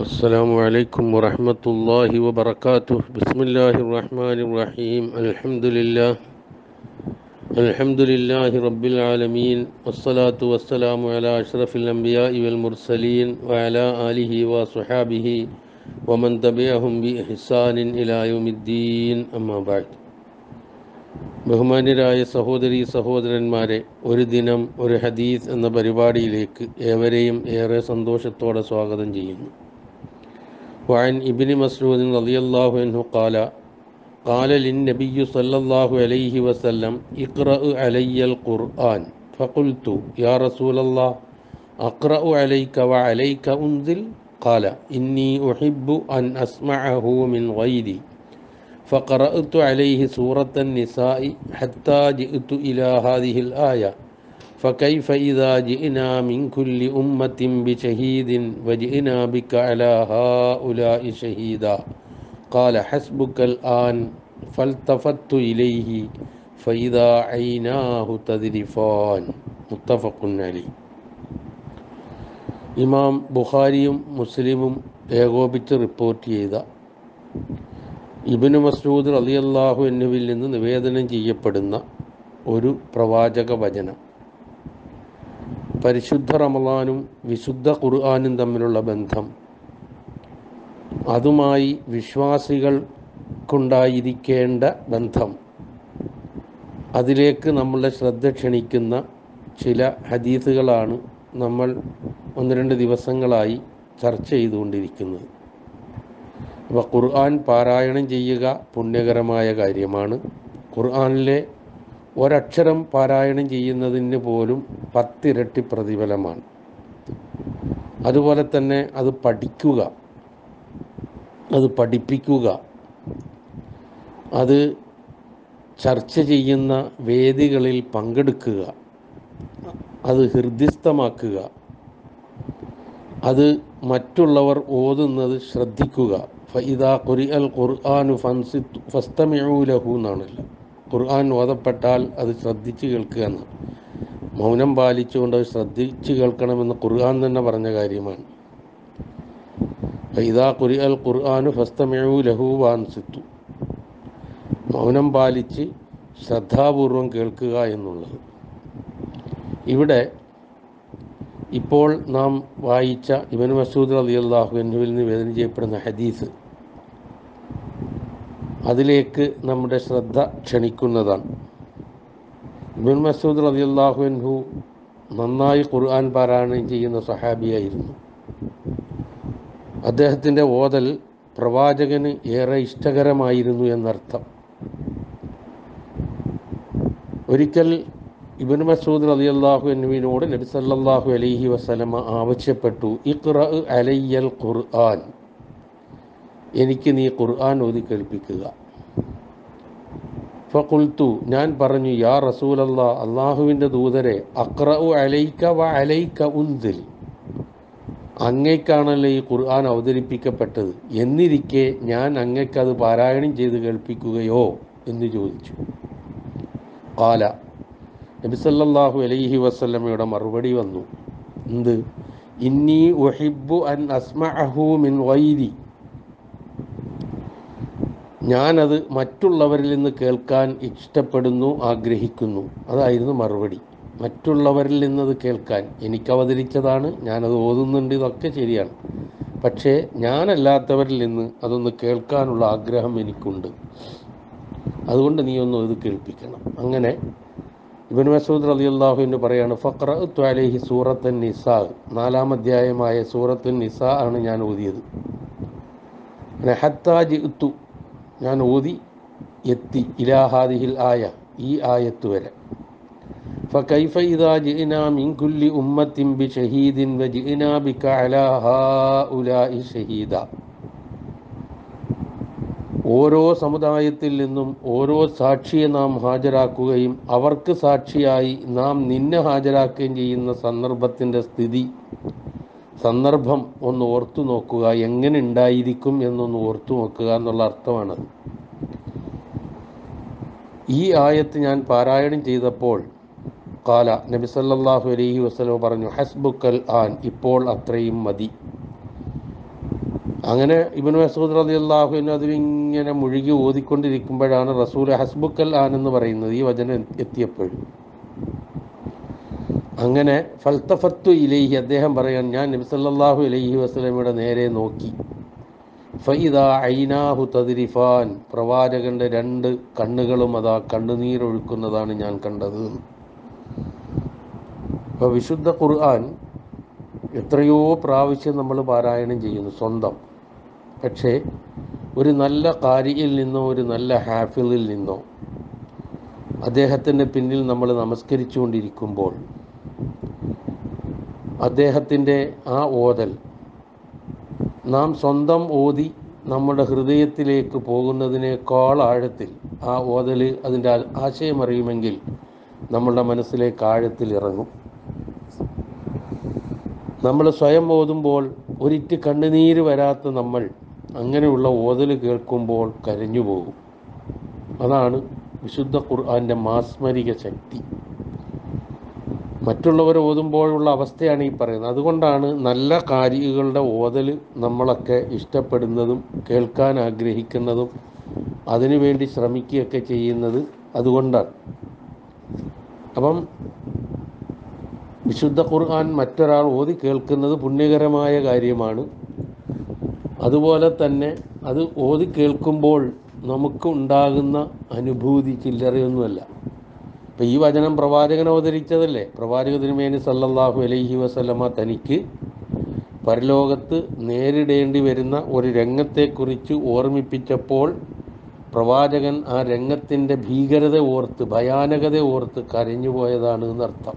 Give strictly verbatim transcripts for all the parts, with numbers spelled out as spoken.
السلام عليكم ورحمة الله وبركاته. بسم الله الرحمن الرحيم. الحمد لله الحمد لله رب العالمين، والصلاة والسلام على أشرف الأنبياء والمرسلين وعلى آله وصحابه ومن تبعهم بإحسان إلى يوم الدين. أما بعد. ബഹുമാന്യരായ സഹോദരി സഹോദരന്മാരെ, ഒരു ദിനം ഒരു ഹദീസ് എന്ന പരിപാടിയിലേക്ക് ഏവരെയും ഏറെ സന്തോഷത്തോടെ സ്വാഗതം ചെയ്യുന്നു. وعن ابن مسعود رضي الله عنه قال قال للنبي صلى الله عليه وسلم اقرأ علي القرآن فقلت يا رسول الله أقرأ عليك وعليك أنزل قال إني أحب أن أسمعه من غيري فقرأت عليه سورة النساء حتى جئت إلى هذه الآية فكيف إذا جئنا من كل أمة بشهيد وجئنا بك على هؤلاء شهيدا قال حسبك الآن فالتفت إليه فإذا عيناه تذرفان متفق عليه. ഇമാം ബുഖാരിയും മുസ്ലിമും ഏകോപിച്ച് റിപ്പോർട്ട് ചെയ്ത ഇബ്നു മസ്ഊദ് റളിയല്ലാഹു അൻഹുവിൽ നിന്ന് നിവേദനം ചെയ്യപ്പെടുന്ന ഒരു പ്രവാചക വചനം. പരിശുദ്ധ റമളാനും വിശുദ്ധ ഖുർആനും തമ്മിലുള്ള ബന്ധം, അതുമായി വിശ്വാസികൾക്കുണ്ടായിരിക്കേണ്ട ബന്ധം, അതിലേക്ക് നമ്മളുടെ ശ്രദ്ധ ക്ഷണിക്കുന്ന ചില ഹദീസുകളാണ് നമ്മൾ ഒന്ന് രണ്ട് ദിവസങ്ങളായി ചർച്ച ചെയ്തുകൊണ്ടിരിക്കുന്നത്. അപ്പോൾ ഖുർആൻ പാരായണം ചെയ്യുക പുണ്യകരമായ കാര്യമാണ്. ഖുർആനിലെ ഒരക്ഷരം പാരായണം ചെയ്യുന്നതിന് പോലും പത്തിരട്ടി പ്രതിഫലമാണ്. അതുപോലെ തന്നെ അത് പഠിക്കുക, അത് പഠിപ്പിക്കുക, അത് ചർച്ച ചെയ്യുന്ന വേദികളിൽ പങ്കെടുക്കുക, അത് ഹൃദ്യസ്ഥമാക്കുക, അത് മറ്റുള്ളവർ ഓതുന്നത് ശ്രദ്ധിക്കുക. ഫഇദാ ഖുരിഅൽ ഖുർആനു ഫൻസിതു ഫസ്തമിഉ ലഹു എന്നാണല്ലോ. ഖുർആൻ ഓതപ്പെട്ടാൽ അത് ശ്രദ്ധിച്ച് കേൾക്കുക എന്നാണ്. മൗനം പാലിച്ചുകൊണ്ട് അത് ശ്രദ്ധിച്ച് കേൾക്കണമെന്ന് ഖുർആൻ തന്നെ പറഞ്ഞ കാര്യമാണ്. ഫഇദാ ഖുരിഅൽ ഖുർആനു ഫസ്തമിഉ ലഹു വൻസിതു, മൗനം പാലിച്ച് ശ്രദ്ധാപൂർവം കേൾക്കുക എന്നുള്ളത്. ഇവിടെ ഇപ്പോൾ നാം വായിച്ച ഇബ്നു മസ്ഊദ് റളിയല്ലാഹു അൻഹുവിൽ നിന്ന് നിവേദനം ചെയ്യപ്പെടുന്ന ഹദീസ്, അതിലേക്ക് നമ്മുടെ ശ്രദ്ധ ക്ഷണിക്കുന്നതാണ്. ഇബ്നു മസ്ഊദ് റളിയല്ലാഹു അൻഹു നന്നായി ഖുർആൻ പാരായണം ചെയ്യുന്ന സഹാബിയായിരുന്നു. അദ്ദേഹത്തിൻ്റെ ഓതൽ പ്രവാചകന് ഏറെ ഇഷ്ടകരമായിരുന്നു എന്നർത്ഥം. ഒരിക്കൽ ഇബ്നു മസ്ഊദ് റളിയല്ലാഹു അൻഹുവിനോട് നബി സല്ലല്ലാഹു അലൈഹി വസല്ലമ ആവശ്യപ്പെട്ടു, ഇഖ്റഅ അലയ്യൽ ഖുർആൻ, എനിക്ക് നീ ഖുർആൻ ഓതി കേൾപ്പിക്കുക. ഫഖുൽതു, ഞാൻ പറഞ്ഞു, യാ റസൂലല്ലാഹ്, അള്ളാഹുവിൻ്റെ ദൂതരെ, അഖ്റഉ അലൈക വ അലൈക ഉൻസിൽ, അങ്ങേക്കാണല്ലോ ഈ ഖുർആൻ അവതരിപ്പിക്കപ്പെട്ടത്, എന്നിരിക്കെ ഞാൻ അങ്ങേക്കത് പാരായണം ചെയ്ത് കേൾപ്പിക്കുകയോ എന്ന് ചോദിച്ചു. ഖാല, നബി സല്ലല്ലാഹു അലൈഹി വസല്ലമയുടെ മറുപടി വന്നു, എന്ത്? ഇന്നി ഉഹിബ്ബു അൻ അസ്മഅഹു മിൻ ഗൈരി, ഞാനത് മറ്റുള്ളവരിൽ നിന്ന് കേൾക്കാൻ ഇഷ്ടപ്പെടുന്നു, ആഗ്രഹിക്കുന്നു. അതായിരുന്നു മറുപടി. മറ്റുള്ളവരിൽ നിന്നത് കേൾക്കാൻ, എനിക്ക് അവതരിച്ചതാണ്, ഞാനത് ഓതുന്നുണ്ട്, ഇതൊക്കെ ശരിയാണ്. പക്ഷേ ഞാനല്ലാത്തവരിൽ നിന്ന് അതൊന്ന് കേൾക്കാനുള്ള ആഗ്രഹം എനിക്കുണ്ട്. അതുകൊണ്ട് നീ ഒന്ന് ഇത് കേൾപ്പിക്കണം. അങ്ങനെ ഇബ്നു മസ്ഊദ് റളിയല്ലാഹു അൻഹു പറയാണ്, ഫഖറഅതു അലൈഹി സൂറത്തുൻ നിസാ, നാലാം അധ്യായമായ സൂറത്തുൻ നിസാ ആണ് ഞാൻ ഓതിയത്. ഹത്താ ജിഅ്തു, ഞാൻ ഓതി എത്തി, ഇലാ ഹാദിഹിൽ ആയ, ഈ ആയത്ത് വരെ. ഫകൈഫ ഇദാ ജിഅ്നാ മിൻ കുല്ലി ഉമ്മത്തിൻ ബിശഹീദിൻ വജിഅ്നാ ബിക അലാ ഹാഉലാഇ ഷഹീദാ, ഓരോ സമുദായത്തിൽ നിന്നും ഓരോ സാക്ഷിയെ നാം ഹാജരാക്കുകയും അവർക്ക് സാക്ഷിയായി നാം നിന്നെ ഹാജരാക്കുകയും ചെയ്യുന്ന സന്ദർഭത്തിൻ്റെ സ്ഥിതി, സന്ദർഭം ഒന്ന് ഓർത്തു നോക്കുക, എങ്ങനെ ഉണ്ടായിരിക്കും എന്നൊന്ന് ഓർത്തു നോക്കുക എന്നുള്ള അർത്ഥമാണത്. ഈ ആയത്ത് ഞാൻ പാരായണം ചെയ്തപ്പോൾ ഖാല, നബി സല്ലല്ലാഹു അലൈഹി വസല്ലം പറഞ്ഞു, ഹസ്ബുക്കൽ ആൻ, ഇപ്പോൾ അത്രയും മതി. അങ്ങനെ ഇബ്നു മസ്ഊദ് റളിയല്ലാഹു അൻഹു അതിലിങ്ങനെ മുഴുകി ഓതിക്കൊണ്ടിരിക്കുമ്പോഴാണ് റസൂൽ ഹസ്ബുക്കൽ ആൻ എന്ന് പറയുന്നത് ഈ വചനം എത്തിയപ്പോൾ. അങ്ങനെ ഫൽത്തഫത്തു ഇലൈഹി, അദ്ദേഹം പറയാൻ ഞാൻ നബി സല്ലല്ലാഹു അലൈഹി വസല്ലമയുടെ നേരെ നോക്കി. ഫഇദാ ഐനാഹു തദ്രിഫാൻ, പ്രവാചകന്റെ രണ്ട് കണ്ണുകളും അതാ കണ്ണുനീരൊഴുക്കുന്നതാണ് ഞാൻ കണ്ടത്. അപ്പോൾ വിശുദ്ധ ഖുർആൻ എത്രയോ പ്രാവശ്യം നമ്മൾ പാരായണം ചെയ്യുന്നു സ്വന്തം. പക്ഷേ ഒരു നല്ല ഖാരിയിൽ നിന്നോ ഒരു നല്ല ഹാഫിളിൽ നിന്നോ അദ്ദേഹത്തിൻ്റെ പിന്നിൽ നമ്മൾ നമസ്കരിച്ചുകൊണ്ടിരിക്കുമ്പോൾ അദ്ദേഹത്തിൻ്റെ ആ ഓതൽ നാം സ്വന്തം ഓതി നമ്മുടെ ഹൃദയത്തിലേക്ക് പോകുന്നതിനേക്കാൾ ആഴത്തിൽ ആ ഓതൽ അതിൻ്റെ ആശയം അറിയുമെങ്കിൽ നമ്മളുടെ മനസ്സിലേക്ക് ആഴത്തിൽ ഇറങ്ങും. നമ്മൾ സ്വയം ഓതുമ്പോൾ ഒരിറ്റ് കണ്ണുനീര് വരാത്ത നമ്മൾ അങ്ങനെയുള്ള ഓതൽ കേൾക്കുമ്പോൾ കരഞ്ഞു പോകും. അതാണ് വിശുദ്ധ ഖുർആൻ്റെ മാസ്മരിക ശക്തി. മറ്റുള്ളവർ ഓതുമ്പോഴുള്ള അവസ്ഥയാണ് ഈ പറയുന്നത്. അതുകൊണ്ടാണ് നല്ല കാരികളുടെ ഓതൽ നമ്മളൊക്കെ ഇഷ്ടപ്പെടുന്നതും കേൾക്കാൻ ആഗ്രഹിക്കുന്നതും അതിനുവേണ്ടി ശ്രമിക്കുകയൊക്കെ ചെയ്യുന്നത് അതുകൊണ്ടാണ്. അപ്പം വിശുദ്ധ ഖുർആൻ മറ്റൊരാൾ ഓതി കേൾക്കുന്നത് പുണ്യകരമായ കാര്യമാണ്. അതുപോലെ തന്നെ അത് ഓതി കേൾക്കുമ്പോൾ നമുക്ക് ഉണ്ടാകുന്ന അനുഭൂതി ചില്ലറയൊന്നുമല്ല. ഇപ്പം ഈ വചനം പ്രവാചകൻ അവതരിച്ചതല്ലേ. പ്രവാചക തിരുമേനി സല്ലല്ലാഹു അലൈഹി വസല്ലമ തനിക്ക് പരലോകത്ത് നേരിടേണ്ടി വരുന്ന ഒരു രംഗത്തെക്കുറിച്ച് ഓർമ്മിപ്പിച്ചപ്പോൾ പ്രവാചകൻ ആ രംഗത്തിൻ്റെ ഭീകരത ഓർത്ത് ഭയാനകത ഓർത്ത് കരഞ്ഞുപോയതാണ് എന്നർത്ഥം.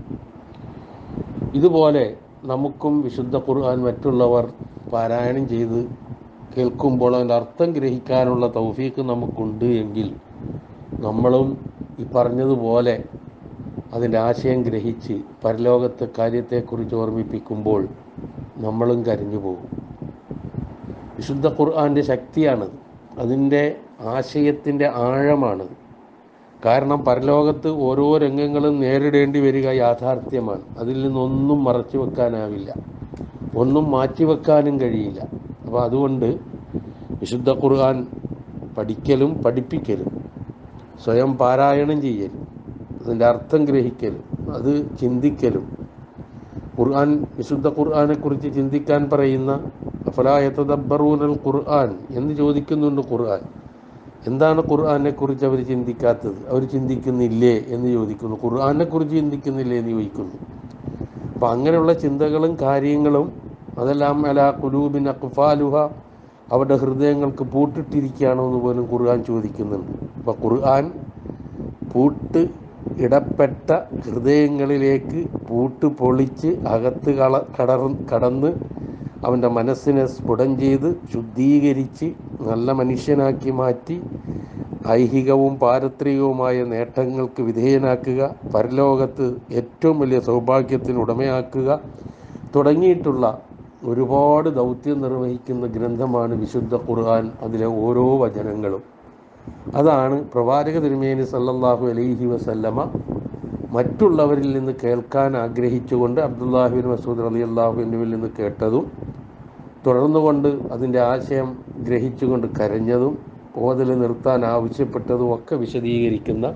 ഇതുപോലെ നമുക്കും വിശുദ്ധ ഖുർആൻ മറ്റുള്ളവർ പാരായണം ചെയ്ത് കേൾക്കുമ്പോൾ അതിൻ്റെ അർത്ഥം ഗ്രഹിക്കാനുള്ള തൗഫീക്ക് നമുക്കുണ്ട് എങ്കിൽ നമ്മളും ഈ പറഞ്ഞതുപോലെ അതിൻ്റെ ആശയം ഗ്രഹിച്ച് പരലോകത്തെ കാര്യത്തെക്കുറിച്ച് ഓർമ്മിപ്പിക്കുമ്പോൾ നമ്മളും കരഞ്ഞു പോകും. വിശുദ്ധ ഖുർആൻ്റെ ശക്തിയാണത്, അതിൻ്റെ ആശയത്തിൻ്റെ ആഴമാണ്. കാരണം പരലോകത്ത് ഓരോ രംഗങ്ങളും നേരിടേണ്ടി വരിക യാഥാർത്ഥ്യമാണ്. അതിൽ നിന്നൊന്നും മറച്ചു വെക്കാനാവില്ല, ഒന്നും മാറ്റിവെക്കാനും കഴിയില്ല. അപ്പോൾ അതുകൊണ്ട് വിശുദ്ധ ഖുർആൻ പഠിക്കലും പഠിപ്പിക്കലും സ്വയം പാരായണം ചെയ്യലും അതിൻ്റെ അർത്ഥം ഗ്രഹിക്കലും അത് ചിന്തിക്കലും. ഖുർആൻ വിശുദ്ധ ഖുർആനെക്കുറിച്ച് ചിന്തിക്കാൻ പറയുന്ന അഫലാ യതദബ്ബറൂനൽ ഖുർആൻ എന്ന് ചോദിക്കുന്നുണ്ട്. ഖുർആൻ എന്താണ് ഖുർആനെക്കുറിച്ച് അവർ ചിന്തിക്കാത്തത്, അവർ ചിന്തിക്കുന്നില്ലേ എന്ന് ചോദിക്കുന്നു. ഖുർആനെക്കുറിച്ച് ചിന്തിക്കുന്നില്ലേ എന്ന് ചോദിക്കുന്നു. അപ്പം അങ്ങനെയുള്ള ചിന്തകളും കാര്യങ്ങളും അതെല്ലാം അലാ ഖുലൂബിൻ അഖ്ഫാലുഹ, അവരുടെ ഹൃദയങ്ങൾക്ക് പൂട്ടിട്ടിരിക്കുകയാണോ എന്ന് പോലും ഖുർആൻ ചോദിക്കുന്നുണ്ട്. അപ്പോൾ ഖുർആൻ പൂട്ട് ഇടപ്പെട്ട ഹൃദയങ്ങളിലേക്ക് പൂട്ട് പൊളിച്ച് അകത്ത് കള കടർ കടന്ന് അവൻ്റെ മനസ്സിനെ സ്ഫുടം ചെയ്ത് ശുദ്ധീകരിച്ച് നല്ല മനുഷ്യനാക്കി മാറ്റി ഐഹികവും പാരത്രികവുമായ നേട്ടങ്ങൾക്ക് വിധേയനാക്കുക, പരലോകത്ത് ഏറ്റവും വലിയ സൗഭാഗ്യത്തിന് ഉടമയാക്കുക തുടങ്ങിയിട്ടുള്ള ഒരുപാട് ദൗത്യം നിർവഹിക്കുന്ന ഗ്രന്ഥമാണ് വിശുദ്ധ ഖുർആൻ. അതിലെ ഓരോ വചനങ്ങളും അതാണ് പ്രവാചക തിരുമേനി സല്ലല്ലാഹു അലൈഹി വസല്ലമ മറ്റുള്ളവരിൽ നിന്ന് കേൾക്കാൻ ആഗ്രഹിച്ചുകൊണ്ട് അബ്ദുല്ലാഹി ബിൻ മസ്ഊദ് റളിയല്ലാഹു അൻഹുവിൽ നിന്ന് കേട്ടതും തുടർന്നുകൊണ്ട് അതിൻ്റെ ആശയം ഗ്രഹിച്ചുകൊണ്ട് കരഞ്ഞതും ഓതൽ നിർത്താൻ ആവശ്യപ്പെട്ടതും ഒക്കെ വിശദീകരിക്കുന്ന,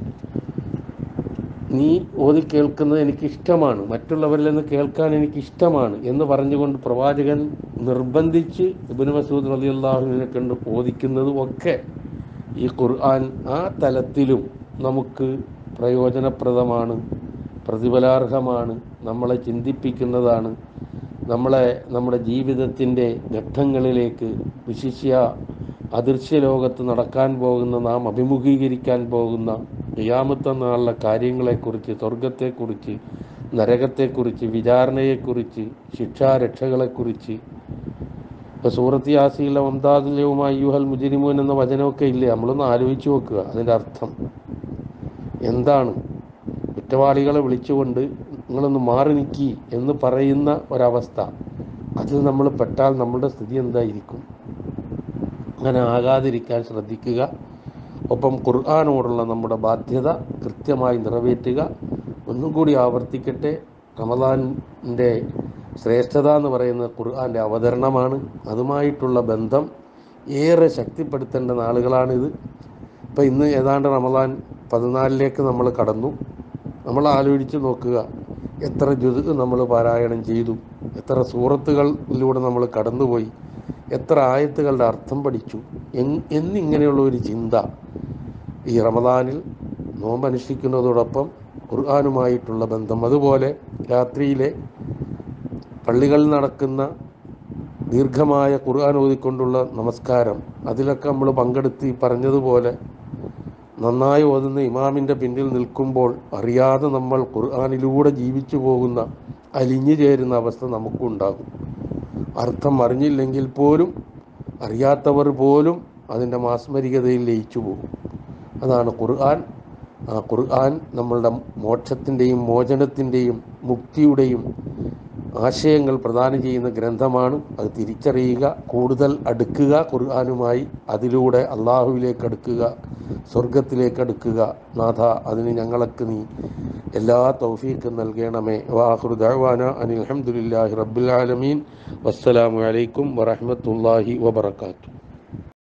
നീ ഓതി കേൾക്കുന്നത് എനിക്കിഷ്ടമാണ്, മറ്റുള്ളവരിൽ നിന്ന് കേൾക്കാൻ എനിക്കിഷ്ടമാണ് എന്ന് പറഞ്ഞുകൊണ്ട് പ്രവാചകൻ നിർബന്ധിച്ച് ഇബ്നു മസ്ഊദ് റളിയല്ലാഹു അൻഹുവിനെ കൊണ്ട് ഓദിക്കുന്നതും ഒക്കെ ഈ ഖുർആൻ ആ തലത്തിലും നമുക്ക് പ്രയോജനപ്രദമാണ്, പ്രതിഫലാർഹമാണ്, നമ്മളെ ചിന്തിപ്പിക്കുന്നതാണ്, നമ്മളെ നമ്മുടെ ജീവിതത്തിൻ്റെ ഘട്ടങ്ങളിലേക്ക് വിശിഷ്യ അദൃശ്യ ലോകത്ത് നടക്കാൻ പോകുന്ന നാം അഭിമുഖീകരിക്കാൻ പോകുന്ന ഖിയാമത്ത് നാളിലെ കാര്യങ്ങളെക്കുറിച്ച്, സ്വർഗത്തെക്കുറിച്ച്, നരകത്തെക്കുറിച്ച്, വിചാരണയെക്കുറിച്ച്, ശിക്ഷാരക്ഷകളെക്കുറിച്ച്. ഇപ്പോൾ സൂറത്ത് യാസീനിലെ വംതാദിലവുമായി യുഹൽ മുജ്രിമൂൻ എന്ന വചനമൊക്കെ ഇല്ലേ, നമ്മളൊന്ന് ആലോചിച്ച് നോക്കുക. അതിൻ്റെ അർത്ഥം എന്താണ്? കുറ്റവാളികളെ വിളിച്ചുകൊണ്ട് നിങ്ങളൊന്ന് മാറി നിൽക്കി എന്ന് പറയുന്ന ഒരവസ്ഥ. അതിൽ നമ്മൾ പെട്ടാൽ നമ്മളുടെ സ്ഥിതി എന്തായിരിക്കും? അങ്ങനെ ആകാതിരിക്കാൻ ശ്രദ്ധിക്കുക. ഒപ്പം ഖുർആനോടുള്ള നമ്മുടെ ബാധ്യത കൃത്യമായി നിറവേറ്റുക. ഒന്നും കൂടി ആവർത്തിക്കട്ടെ, റമദാനിൻ്റെ ശ്രേഷ്ഠത എന്ന് പറയുന്നത് ഖുർആൻ്റെ അവതരണമാണ്. അതുമായിട്ടുള്ള ബന്ധം ഏറെ ശക്തിപ്പെടുത്തേണ്ട നാളുകളാണിത്. ഇപ്പം ഇന്ന് ഏതാണ്ട് റമദാൻ പതിനാലിലേക്ക് നമ്മൾ കടന്നു. നമ്മൾ ആലോചിച്ച് നോക്കുക, എത്ര ജുസ് നമ്മൾ പാരായണം ചെയ്തു, എത്ര സൂറത്തുകളിലൂടെ നമ്മൾ കടന്നുപോയി, എത്ര ആയത്തുകളുടെ അർത്ഥം പഠിച്ചു എന്നിങ്ങനെയുള്ള ഒരു ചിന്ത ഈ റമദാനിൽ നോമ്പനുഷ്ഠിക്കുന്നതോടൊപ്പം ഖുർആനുമായിട്ടുള്ള ബന്ധം. അതുപോലെ രാത്രിയിലെ പള്ളികളിൽ നടക്കുന്ന ദീർഘമായ ഖുർആൻ ഓതിക്കൊണ്ടുള്ള നമസ്കാരം, അതിലൊക്കെ നമ്മൾ പങ്കെടുത്ത് ഈ പറഞ്ഞതുപോലെ നന്നായി ഓതുന്ന ഇമാമിൻ്റെ പിന്നിൽ നിൽക്കുമ്പോൾ അറിയാതെ നമ്മൾ ഖുർആനിലൂടെ ജീവിച്ചു പോകുന്ന, അലിഞ്ഞു ചേരുന്ന അവസ്ഥ നമുക്കുണ്ടാകും. അർത്ഥം അറിഞ്ഞില്ലെങ്കിൽ പോലും അറിയാത്തവർ പോലും അതിൻ്റെ മാസ്മരികതയിൽ ലയിച്ചു പോകും. അതാണ് ഖുർആൻ. ആ ഖുർആൻ നമ്മളുടെ മോക്ഷത്തിൻ്റെയും മോചനത്തിൻ്റെയും മുക്തിയുടെയും ആശയങ്ങൾ പ്രദാനം ചെയ്യുന്ന ഗ്രന്ഥമാണ്. അത് തിരിച്ചറിയുക, കൂടുതൽ അടുക്കുക ഖുർആനുമായി, അതിലൂടെ അള്ളാഹുവിലേക്ക് അടുക്കുക, സ്വർഗത്തിലേക്ക് അടുക്കുക. നാഥ, അതിന് ഞങ്ങൾക്ക് നീ എല്ലാ തൗഫീഖും നൽകണമേ. വആഖിറു ദഅ്വാന അനിൽ ഹംദുലില്ലാഹി റബ്ബിൽ ആലമീൻ. വസ്സലാമു അലൈക്കും വറഹ്മത്തുള്ളാഹി വബറകാതുഹു.